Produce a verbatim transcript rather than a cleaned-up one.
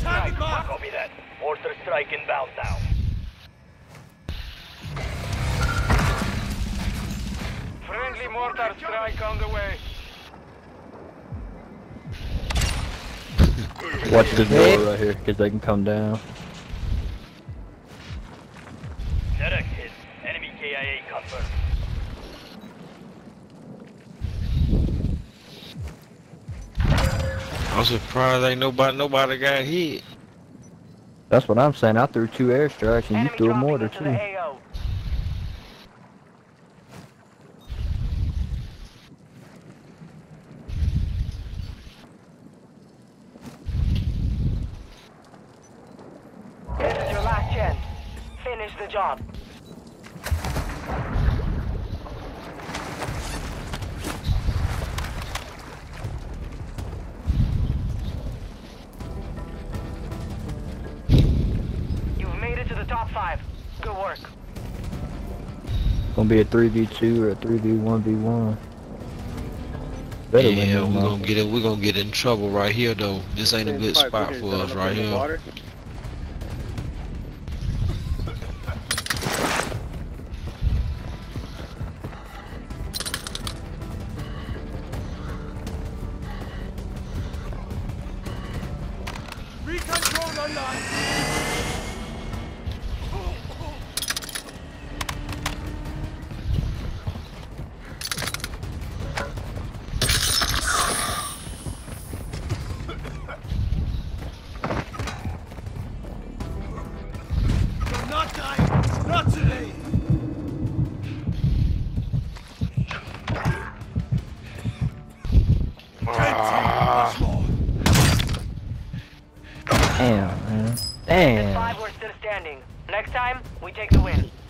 strike. Copy that. Mortar strike inbound now. Friendly mortar strike on the way. Watch the door right here, cause they can come down. Direct hit. Enemy K I A confirmed. I'm surprised ain't nobody nobody got hit. That's what I'm saying. I threw two airstrikes and you Enemy threw a dropping mortar into too. the A O. This is your last chance. Finish the job. You've made it to the top five. Good work. Gonna be a three v two or a three v one v one. Better win Yeah, this we're gonna motherfucker. get in, we're gonna get in trouble right here though. This ain't a good spot for us right here. Recon drone online. You're not dying. Not today. Ah, Damn, man. This Damn. five, we're still standing. Next time, we take the win.